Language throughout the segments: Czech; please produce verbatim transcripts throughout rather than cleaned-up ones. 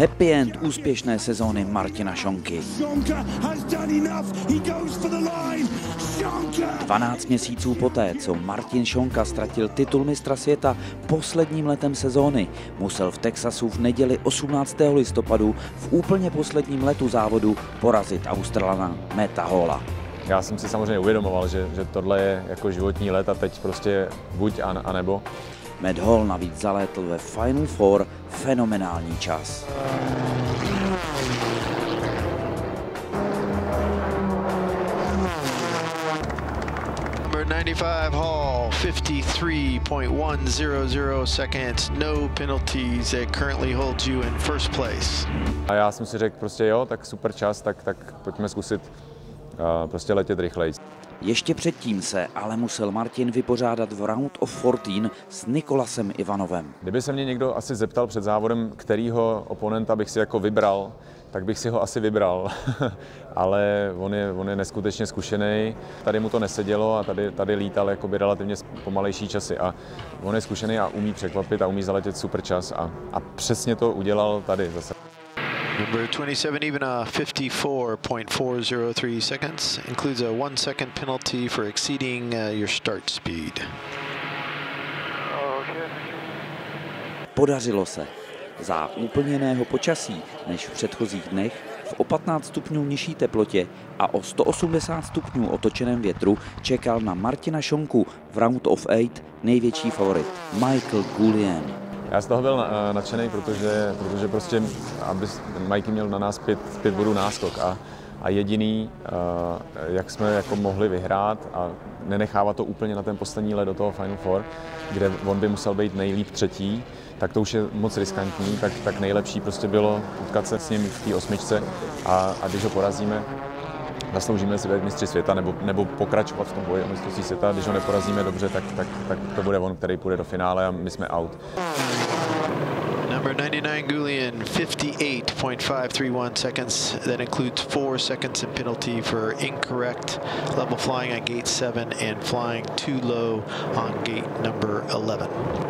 happy end úspěšné sezóny Martina Šonky. dvanáct měsíců poté, co Martin Šonka ztratil titul mistra světa posledním letem sezóny, musel v Texasu v neděli osmnáctého listopadu v úplně posledním letu závodu porazit Australana Matta Halla. Já jsem si samozřejmě uvědomoval, že, že tohle je jako životní let a teď prostě buď a, a nebo. Matt Hall navíc zalétl ve Final Four fenomenální čas. ninety-five Hall, fifty-three point one zero zero seconds, no penalties. It currently holds you in first place. A já jsem si řekl prostě jo, tak super čas, tak, tak pojďme zkusit uh, prostě letět rychleji. Ještě předtím se ale musel Martin vypořádat v Round of čtrnáct s Nikolasem Ivanovem. Kdyby se mě někdo asi zeptal před závodem, kterýho oponenta bych si jako vybral, tak bych si ho asi vybral, ale on je, on je neskutečně zkušený. Tady mu to nesedělo a tady, tady lítal jakoby relativně pomalejší časy a on je zkušený a umí překvapit a umí zaletět super čas a, a přesně to udělal tady zase. Number twenty-seven Ivana, fifty-four point four zero three seconds, includes a one second penalty for exceeding uh, your start speed. Podařilo se. Za úplně jiného počasí než v předchozích dnech, v o patnáct stupňů nižší teplotě a o sto osmdesát stupňů otočeném větru čekal na Martina Šonku v Round of osm největší favorit Michael Goulian. Já z toho byl nadšený, protože, protože prostě, aby Mikey měl na nás pět, pět bodů náskok a, a jediný, jak jsme jako mohli vyhrát a nenechávat to úplně na ten poslední let do toho Final Four, kde on by musel být nejlíp třetí, tak to už je moc riskantní, tak, tak nejlepší prostě bylo utkat se s ním v té osmičce a, a když ho porazíme, zasloužíme si být mistři světa nebo, nebo pokračovat v tom boji o mistrovství světa. Když ho neporazíme dobře, tak, tak, tak to bude on, který půjde do finále a my jsme out. Number ninety-nine Goulian, fifty-eight point five three one seconds. That includes four seconds in penalty for incorrect level flying on gate seven and flying too low on gate number eleven.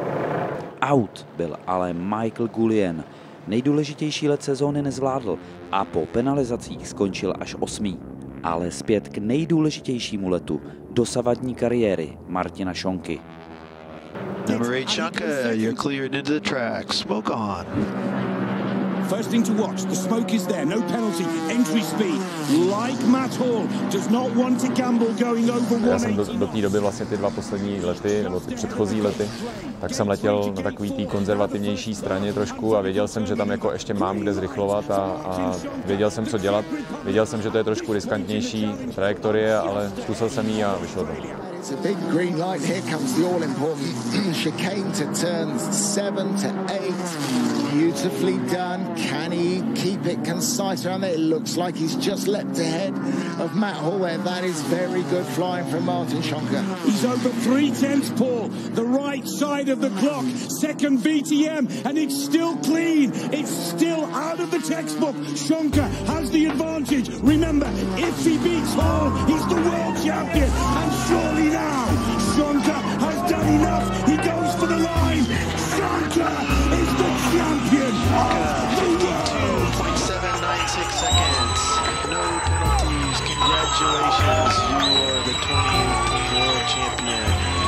Out byl ale Michael Goulian. Nejdůležitější let sezóny nezvládl a po penalizacích skončil až osmý. Ale zpět k nejdůležitějšímu letu dosavadní kariéry Martina Šonky. Number eight Šonka, you're cleared into the track. Smoke on. First thing to watch, the smoke is there, no penalty, entry speed. Like Matt Hall, does not want to gamble going over one. Já jsem do, do té doby vlastně ty dva poslední lety, nebo ty předchozí lety, tak jsem letěl na takový té konzervativnější straně trošku a věděl jsem, že tam jako ještě mám kde zrychlovat a, a věděl jsem, co dělat. Věděl jsem, že to je trošku riskantnější trajektorie, ale zkusil jsem ji a vyšlo to. It's a big green light. Here comes the all-important chicane to turns seven to eight. Beautifully done. Can he keep it concise around there? It looks like he's just leapt ahead of Matt Hall there. That is very good flying from Martin Šonka. He's over three tenths, Paul. The right side of the clock. Second V T M, and it's still clean. It's still out of the textbook. Šonka has the advantage. Remember, if he beats Hall, he's the world champion. And surely now, Šonka has done enough. He goes for the line. Šonka is the champion of the world. two point seven nine six seconds. No penalties. Congratulations. You are the twenty eighteen world champion.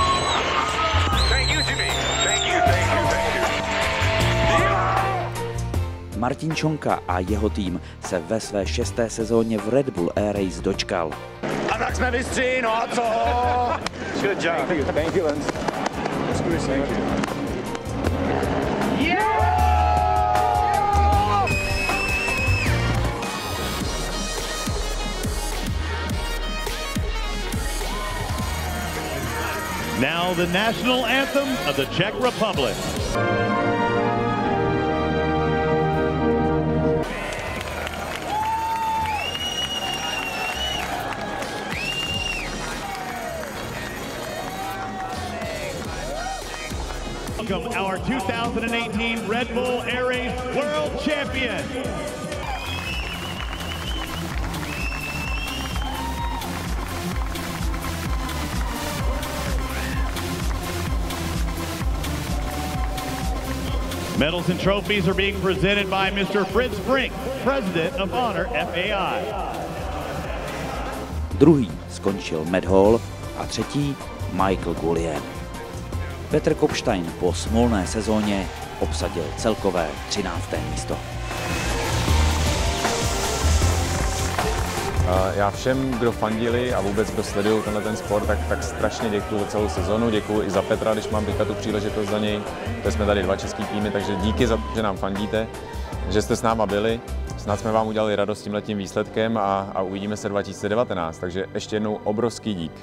Thank you, Jimmy. Thank you, thank you, thank you. Martin Šonka a jeho tým se ve své šesté sezóně v Red Bull Air Race dočkal. A tak jsme mistři, no a co? Good job. Thank you, thank you, Lance. Thank you. Yeah! Now the national anthem of the Czech Republic. Welcome our two thousand eighteen Red Bull Air Race World Champion. Medals and trophies are being presented by Mister Fritz Brink, President of Honor F A I. Druhý skončil Matt Hall a třetí Michael Goulian. Petr Kopstein po smolné sezóně obsadil celkové třinácté místo. Já všem, kdo fandili a vůbec kdo sledují tenhle ten sport, tak, tak strašně děkuji za celou sezonu, děkuji i za Petra, když mám teďka tu příležitost za něj, protože jsme tady dva český týmy, takže díky za to, že nám fandíte, že jste s náma byli, snad jsme vám udělali radost tímhletím výsledkem a, a uvidíme se dva tisíce devatenáct, takže ještě jednou obrovský dík.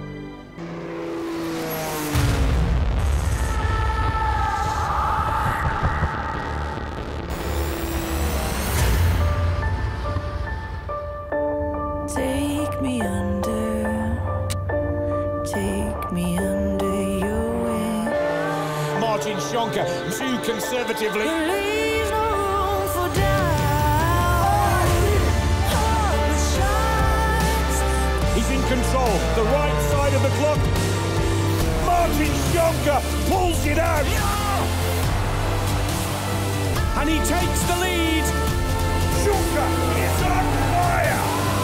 Take me under, take me under your wing. Martin Schonka, too conservatively. Leave no room for doubt. All the shots. He's in control, the right side of the clock. Martin Schonka pulls it out. And he takes the lead. Schonka is on fire.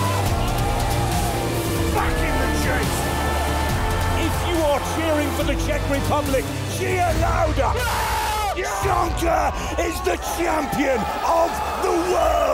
Back in the chase. If you are cheering for the Czech Republic, cheer louder. Schonka is the champion of the world.